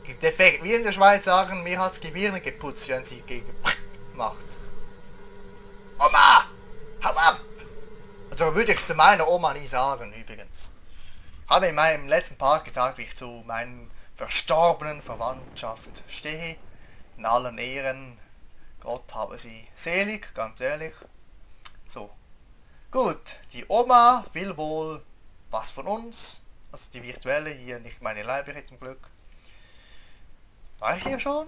defekt. Wie in der Schweiz sagen, mir hat's Gebirne geputzt, wenn sie gegen macht. Oma! Hau ab! Also würde ich zu meiner Oma nie sagen, übrigens. Habe in meinem letzten Part gesagt, wie ich zu meinen verstorbenen Verwandtschaft stehe. In allen Ehren. Gott habe sie selig, ganz ehrlich. So. Gut, die Oma will wohl was von uns. Also die virtuelle, hier nicht meine leibliche zum Glück. War ich hier schon?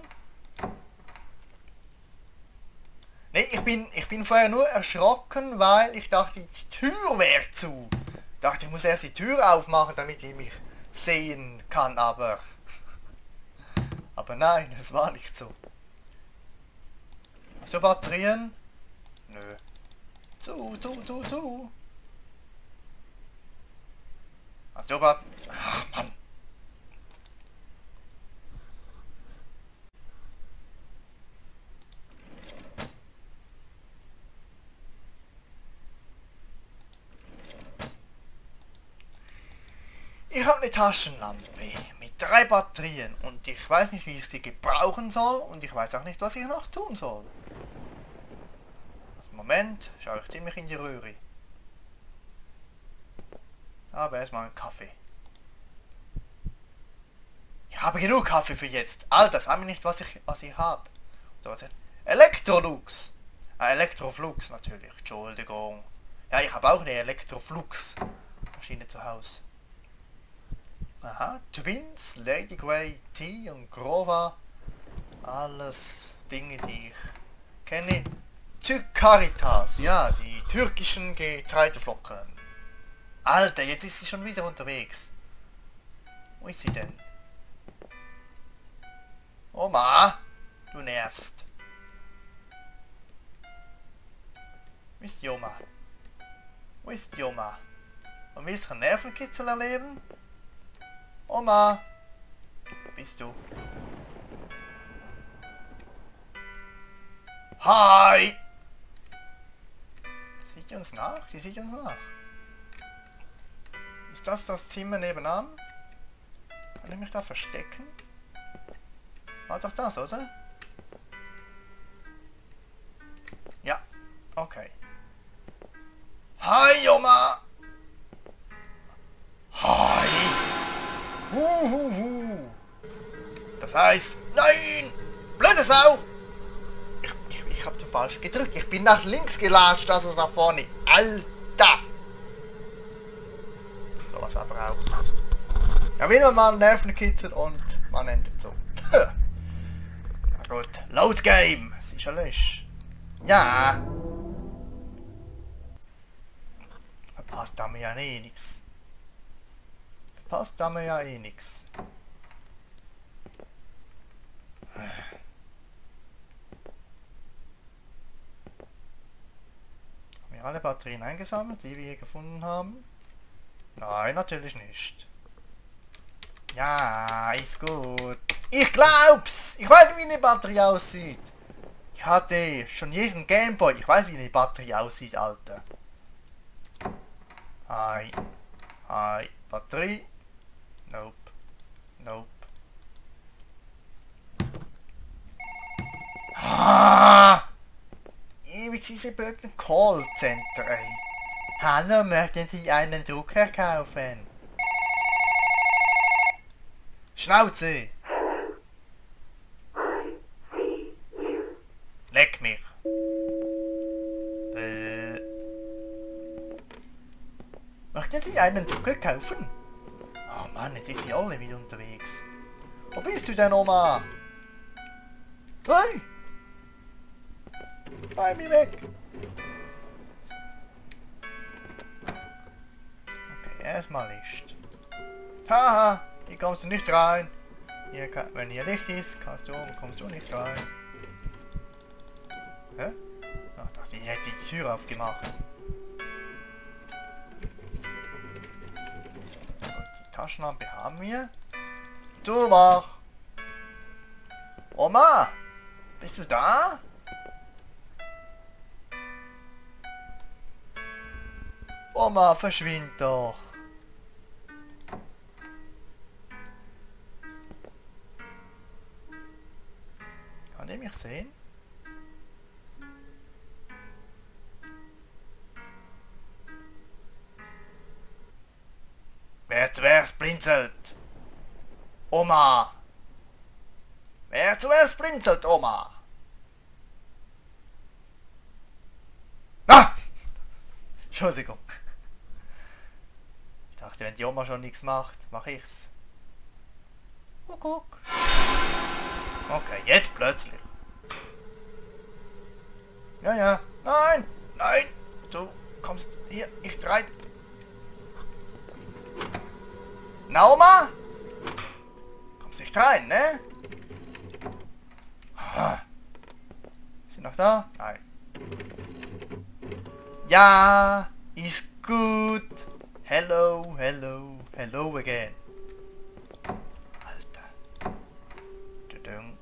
Nee, ich bin vorher nur erschrocken, weil ich dachte, die Tür wäre zu. Ich dachte, ich muss erst die Tür aufmachen, damit ich mich sehen kann, aber nein, es war nicht so. Also Batterien? Nö. Zu. Also ach Mann. Ich habe eine Taschenlampe mit 3 Batterien und ich weiß nicht, wie ich sie gebrauchen soll und ich weiß auch nicht, was ich noch tun soll. Also Moment, schaue ich ziemlich in die Röhre. Aber erstmal einen Kaffee. Ich habe genug Kaffee für jetzt. Alter, sag mir nicht, was ich habe. Elektrolux. Elektroflux natürlich, Entschuldigung. Ja, ich habe auch eine Elektroflux-Maschine zu Hause. Aha, Twins, Lady Grey, Tea und Grova. Alles Dinge, die ich kenne. Caritas, ja, die türkischen Getreideflocken. Alter, jetzt ist sie schon wieder unterwegs. Wo ist sie denn? Oma, du nervst. Wo ist die Oma? Wo ist die Oma? Und willst du einen Nervenkitzel erleben? Oma, bist du? Hi! Sieht sie uns nach? Sie sieht uns nach. Ist das Zimmer nebenan? Kann ich mich da verstecken? War doch das, oder? Ja, okay. Hi, Oma! Hi! Das heißt, nein! Blöde Sau! Ich hab zu falsch gedrückt. Ich bin nach links gelatscht, also nach vorne. Alter! Sowas aber auch. Ja, will man mal einen Nervenkitzel und man endet so. Na gut. Load Game! Sicherlich. Ja! Verpasst haben wir ja eh nix. Verpasst haben wir ja eh nix. Haben wir alle Batterien eingesammelt, die wir hier gefunden haben? Nein, natürlich nicht. Ja, ist gut. Ich glaub's! Ich weiß, wie eine Batterie aussieht. Ich hatte schon jeden Gameboy. Ich weiß, wie eine Batterie aussieht, Alter. Hi. Hi. Batterie. Nope. Nope. Ah! Ewig diese blöden Callcenter, ey. Hallo, möchten Sie einen Drucker kaufen? Schnauze! Leck mich! Möchten Sie einen Drucker kaufen? Oh Mann, jetzt ist sie alle wieder unterwegs. Wo bist du denn, Oma? Hey! Bei mir weg! Okay, erstmal Licht. Haha! Hier kommst du nicht rein. Hier wenn hier Licht ist, kommst du nicht rein. Hä? Ach, ich dachte, ich hätte die Tür aufgemacht. Gut, die Taschenlampe haben wir. Du mach! Oma! Bist du da? Oma, verschwind doch! Kann die mich sehen? Wer zuerst blinzelt? Oma! Wer zuerst blinzelt, Oma? Ah! Entschuldigung. Ich dachte, wenn die Oma schon nichts macht, mache ich's. Oh, guck. Okay, jetzt plötzlich. Ja, ja. Nein! Nein! Du kommst hier nicht rein. Na, Oma? Kommst nicht rein, ne? Ist sie noch da? Nein. Ja, ist gut. Hello, hello, hello again. Alter. Tudum.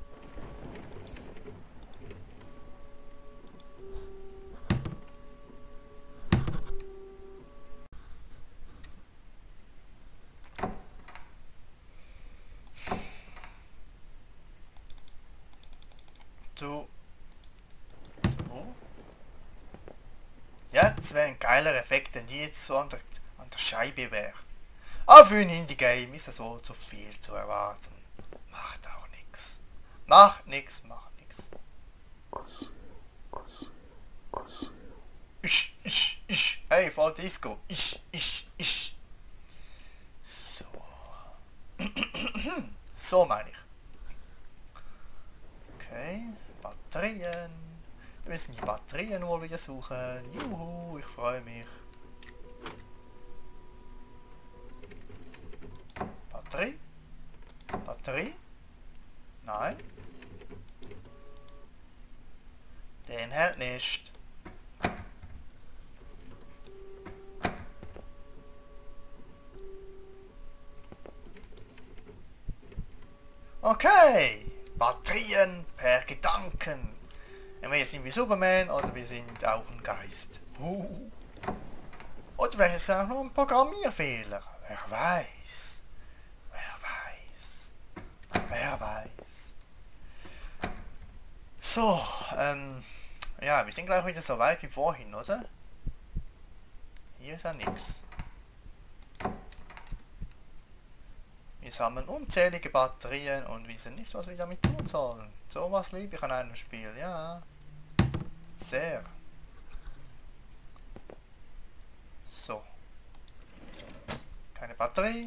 So. Ja, das wäre ein geiler Effekt, wenn die jetzt so an der Scheibe wäre. Aber für ein Indie-Game ist das so zu viel zu erwarten. Macht auch nichts. Macht nichts, macht nichts. Ich. Hey, voll Disco. Ich. So. So meine ich. Okay, Batterien. Wir müssen die Batterien wohl wieder suchen. Juhu, ich freue mich. Batterie? Batterie? Nein. Den hält nicht. Okay. Batterien per Gedanken. Entweder sind wir Superman oder wir sind auch ein Geist. Oder wäre es auch noch ein Programmierfehler? Wer weiß. Wer weiß. So, ja, wir sind gleich wieder so weit wie vorhin, oder? Hier ist ja nichts. Wir sammeln unzählige Batterien und wissen nicht, was wir damit tun sollen. So was liebe ich an einem Spiel, ja. Sehr. So. Keine Batterie.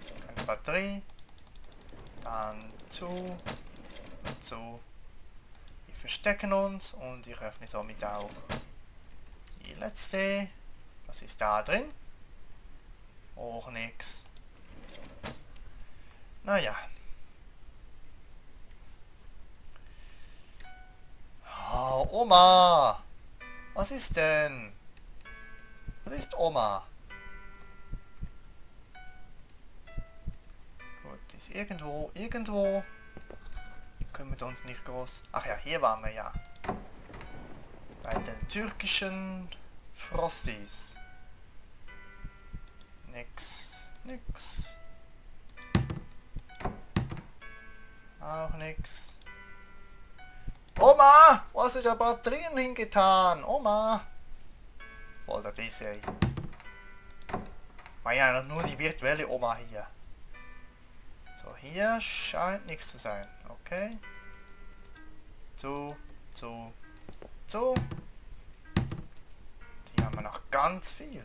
Dann zu. Und zu. Wir verstecken uns und ich öffne somit auch die letzte. Was ist da drin? Auch nix. Naja. Oh, Oma! Was ist denn? Was ist Oma? Gut, ist irgendwo. Kümmert uns nicht groß. Ach ja, hier waren wir ja. Bei den türkischen Frosties. Nix. Auch nix. Oma! Wo hast du da Batterien hingetan? Oma! Voll der Disse. War ja nur die virtuelle Oma hier. So, hier scheint nichts zu sein. Okay. Zu. Die haben wir noch ganz viel.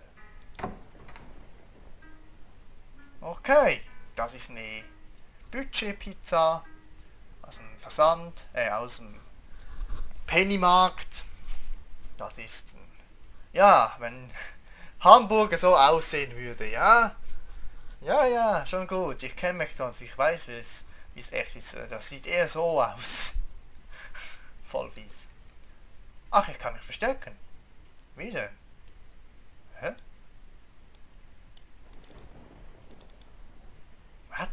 Okay. Das ist eine Budgetpizza. Aus dem Versand, aus dem Pennymarkt. Das ist ein, ja, wenn Hamburger so aussehen würde, ja. Ja, schon gut. Ich kenne mich sonst, ich weiß, wie es echt ist. Das sieht eher so aus. Voll fies. Ach, ich kann mich verstecken. Wie denn? Hä? Was?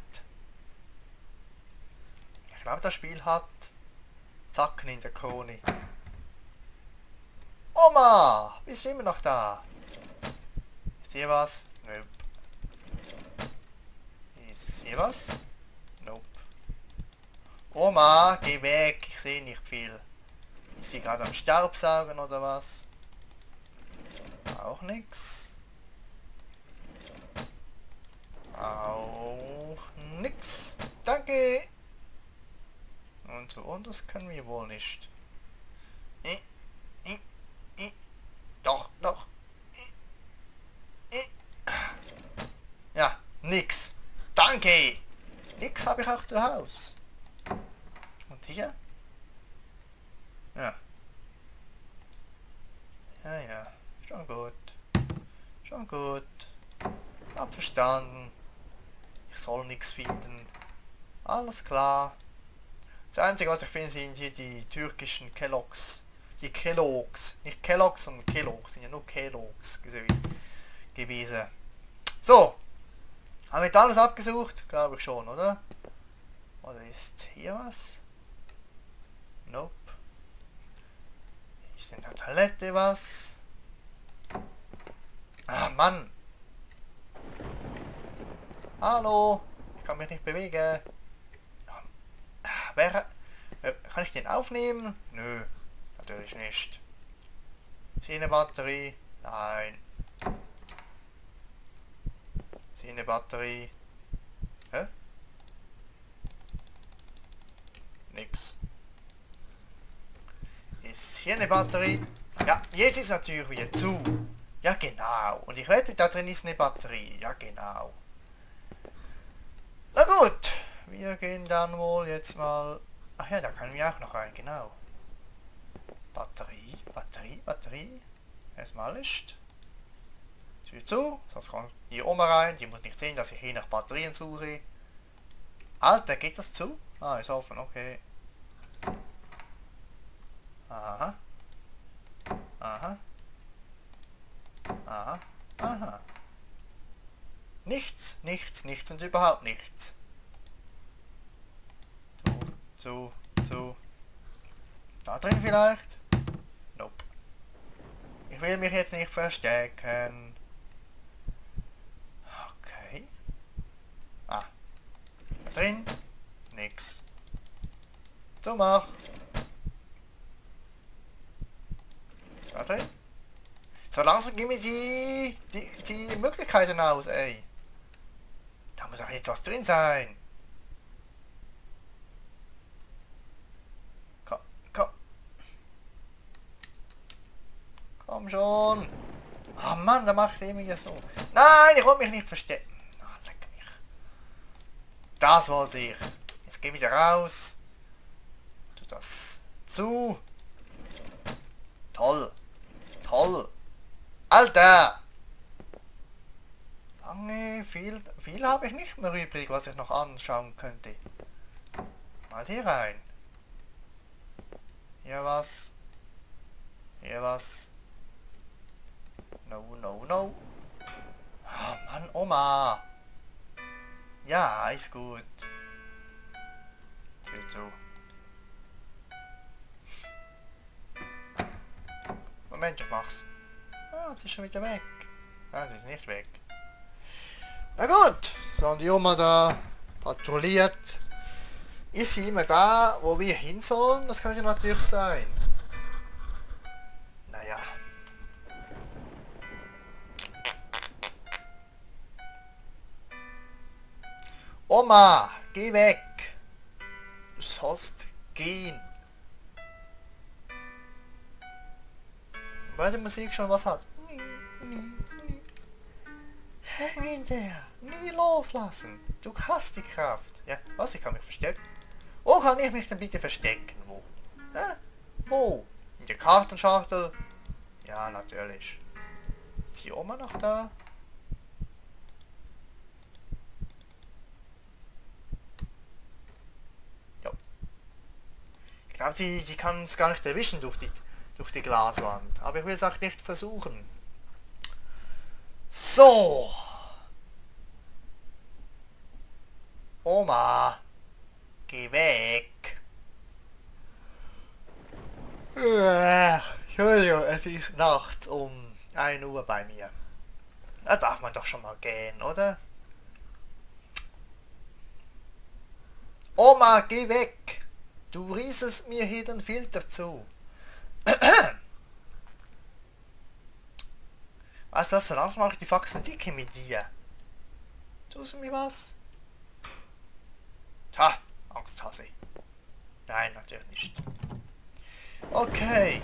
Ich glaube, das Spiel hat Zacken in der Krone. Oma! Bist du immer noch da? Ist hier was? Nope. Ist hier was? Nope. Oma, geh weg. Ich sehe nicht viel. Ist sie gerade am Staubsaugen oder was? Auch nix. Auch nix. Danke. Und so anders können wir wohl nicht. Doch, doch. Ja, nix. Danke. Nix habe ich auch zu Hause. Und hier? Ja. Ja, ja. Schon gut. Schon gut. Hab verstanden. Ich soll nichts finden. Alles klar. Das Einzige, was ich finde, sind hier die türkischen Kelloggs. Die Kelloggs. Nicht Kelloggs, sondern Kelloggs. Sind ja nur Kelloggs gewesen. So. Haben wir jetzt alles abgesucht? Glaube ich schon, oder? Oder ist hier was? Nope. Ist in der Toilette was? Ah, Mann! Hallo! Ich kann mich nicht bewegen. Kann ich den aufnehmen? Nö, natürlich nicht. Ist hier eine Batterie? Nein. Ist hier eine Batterie? Hä? Nix. Ist hier eine Batterie? Ja, jetzt ist natürlich wieder zu. Ja, genau. Und ich wette, da drin ist eine Batterie. Ja, genau. Na gut. Wir gehen dann wohl jetzt mal... Ach ja, da können wir auch noch rein, genau. Batterie, Batterie, Batterie. Erstmal Licht. Tür zu, sonst kommt die Oma rein. Die muss nicht sehen, dass ich hier nach Batterien suche. Alter, geht das zu? Ah, ist offen, okay. Aha. Aha. Aha. Aha. Nichts, nichts, nichts und überhaupt nichts. Zu. Da drin vielleicht? Nope. Ich will mich jetzt nicht verstecken. Okay. Ah. Da drin? Nix. So mach. Da drin? So langsam gib mir die Möglichkeiten aus, ey. Da muss auch jetzt was drin sein. Komm schon. Oh Mann, da mach ich es immer so. Nein, ich wollte mich nicht verstecken. Ah, leck mich. Das wollte ich. Jetzt geh wieder raus. Tu das zu. Toll. Toll. Alter! Lange, viel habe ich nicht mehr übrig, was ich noch anschauen könnte. Mal hier rein. Hier was. Hier was. No, no, no. Oh Mann, Oma. Ja, ist gut. Tür zu. Moment, ich mach's. Ah, sie ist schon wieder weg. Nein, sie ist nicht weg. Na gut, so und die Oma da patrouilliert. Ist sie immer da, wo wir hin sollen? Das kann ja natürlich sein. Naja. Oma, geh weg. Du sollst gehen. Weil die Musik schon was hat. Häng in der. Nie loslassen. Du hast die Kraft. Ja, was? Ich kann mich verstecken. Wo kann ich mich denn bitte verstecken? Wo? Wo? In der Kartenschachtel? Ja, natürlich. Ist die Oma noch da? Ja. Ich glaube, die kann uns gar nicht erwischen durch die Glaswand. Aber ich will es auch nicht versuchen. So. Oma. Geh weg. Entschuldigung, es ist nachts um 1 Uhr bei mir. Da darf man doch schon mal gehen, oder? Oma, geh weg. Du rieselst mir hier den Filter zu. Weißt du was, so langsam mache ich die Faxen dicke mit dir. Tust du mir was? Ha, Angsthase. Nein, natürlich nicht. Okay.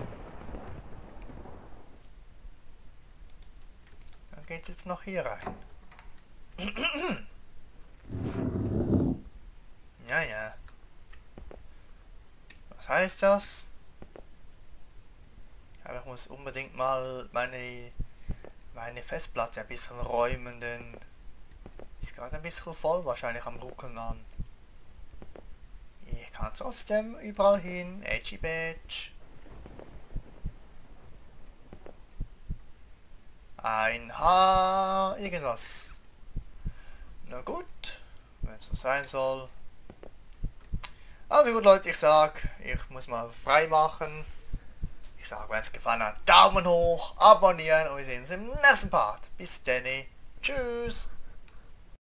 Dann geht's jetzt noch hier rein. Ja, ja. Was heißt das? Aber ich muss unbedingt mal meine Festplatte ein bisschen räumen, denn ist gerade ein bisschen voll wahrscheinlich am Ruckeln an. Ich kann trotzdem überall hin. Edgy Badge. Ein Haar. Irgendwas. Na gut. Wenn es so sein soll. Also gut Leute, ich muss mal frei machen. Ich sage, wenn es gefallen hat, Daumen hoch, abonnieren und wir sehen uns im nächsten Part. Bis dann. Tschüss.